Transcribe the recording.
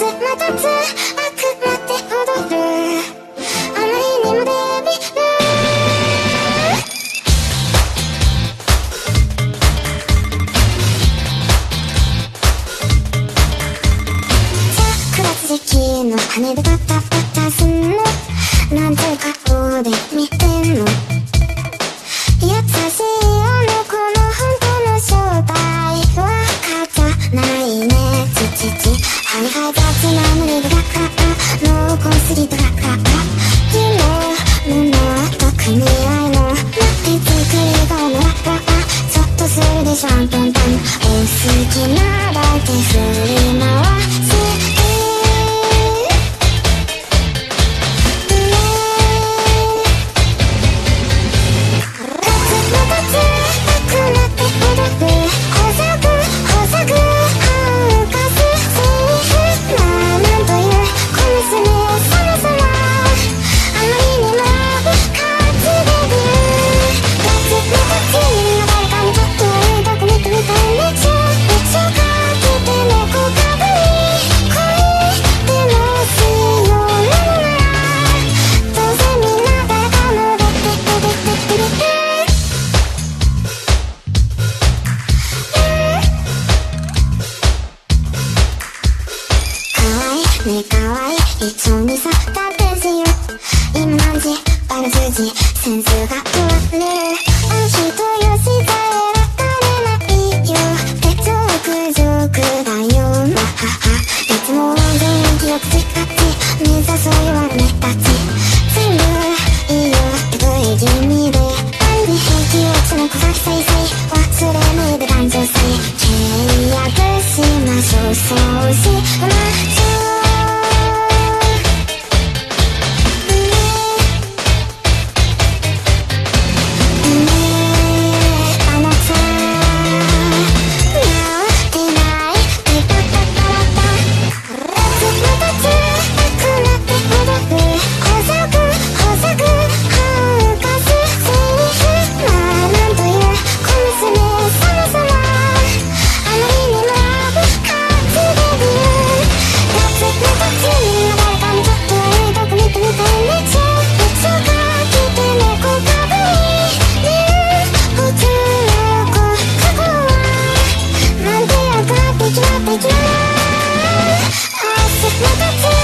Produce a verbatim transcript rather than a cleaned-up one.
羽でパタパタすんのなんて顔で見てんの。優しいあの子の本当の正体わかってないね。ちちちハイハイ雑な胸がか濃厚すぎたらか昨日の特に愛の泣き作りがのわわちょっとするでしょんぽんぽんお好きなだけ振り回すねえかわいい一緒にさだってしよ今何時バルじゅうじセンスが問われるあの人よしさえらかれないよってジョークジョークだよわははいつも元気よくチカチ目指そう言われねたち全部いいよって不意気味で何に平気落ちの小先さいさい忘れないで男女性契約しましょうそうしましょうLet's